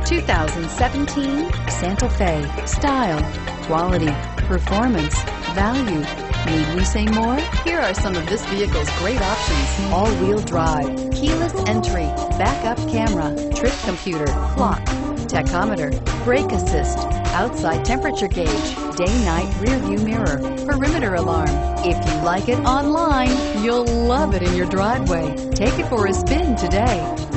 2017 Santa Fe. Style, quality, performance, value. Need we say more? Here are some of this vehicle's great options: all-wheel drive, keyless entry, backup camera, trip computer, clock, tachometer, brake assist, outside temperature gauge, day-night rear view mirror, perimeter alarm. If you like it online, you'll love it in your driveway. Take it for a spin today.